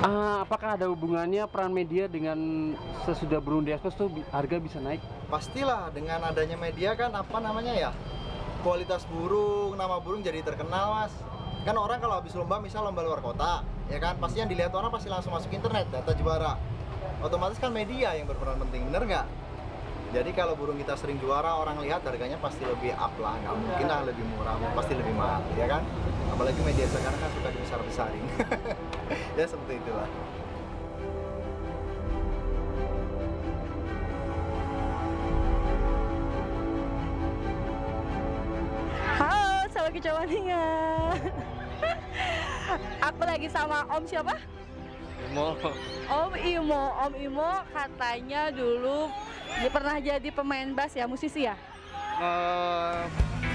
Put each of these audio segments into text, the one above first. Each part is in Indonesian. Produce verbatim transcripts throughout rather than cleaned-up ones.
Ah, apakah ada hubungannya peran media dengan sesudah burung diekspos tuh bi- harga bisa naik? Pastilah dengan adanya media kan apa namanya ya, kualitas burung, nama burung jadi terkenal mas. Kan orang kalau habis lomba, misal lomba luar kota, ya kan pasti yang dilihat orang pasti langsung masuk internet data juara. Otomatis kan media yang berperan penting, bener nggak? Jadi kalau burung kita sering juara, orang lihat harganya pasti lebih up lah, nggak mungkin lah lebih murah, pasti lebih mahal, ya kan? Apalagi media sekarang kan suka dibesar-besarin. Ya seperti itulah. Halo, sahabat Kicau Mania. Aku lagi sama Om siapa? Imo. Om Imo. Om Imo katanya dulu dia pernah jadi pemain bass ya, musisi ya? Eh,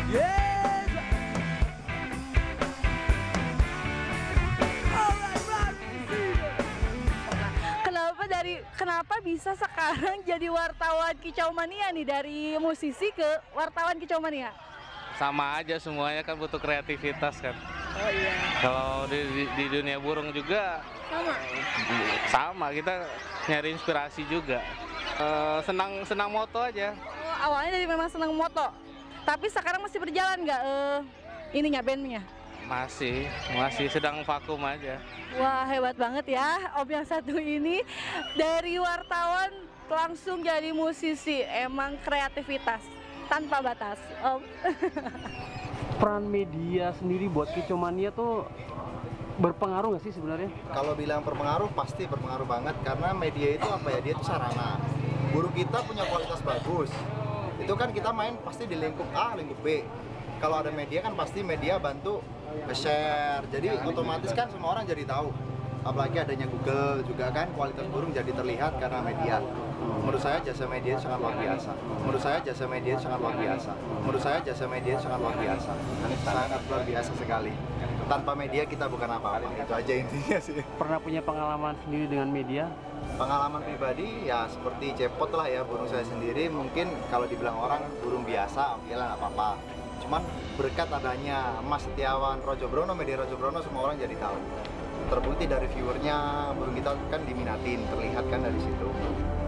Kenapa dari kenapa bisa sekarang jadi wartawan Kicau Mania nih, dari musisi ke wartawan Kicau Mania? sama aja semuanya kan butuh kreativitas kan. Oh iya. Kalau di, di, di dunia burung juga Sama. sama, kita nyari inspirasi juga. Eh, senang senang moto aja. Oh, awalnya dari memang senang moto. Tapi sekarang masih berjalan nggak eh ininya bandnya? Masih masih sedang vakum aja. Wah, hebat banget ya Om yang satu ini, dari wartawan langsung jadi musisi. Emang kreativitas tanpa batas Om. Peran media sendiri buat Kicau Mania tuh berpengaruh nggak sih sebenarnya? Kalau bilang berpengaruh, pasti berpengaruh banget karena media itu apa ya, dia itu sarana. Burung kita punya kualitas bagus, itu kan kita main pasti di lingkup A, lingkup B. Kalau ada media kan pasti media bantu nge-share, jadi otomatis kan semua orang jadi tahu. Apalagi adanya Google juga kan, kualitas burung jadi terlihat karena media. Menurut saya jasa media itu sangat luar biasa. Menurut saya jasa media itu sangat luar biasa. Menurut saya jasa media itu sangat luar biasa. Sangat luar biasa sekali. Tanpa media kita bukan apa-apa. Itu aja intinya sih. Pernah punya pengalaman sendiri dengan media? Pengalaman pribadi ya seperti cepot lah ya, burung saya sendiri mungkin kalau dibilang orang burung biasa, oke lah nggak apa-apa. Cuman berkat adanya Mas Setiawan Rojo Brono, media Rojo Brono, semua orang jadi tahu. Terbukti dari viewernya, burung kita kan diminatin, terlihat kan dari situ.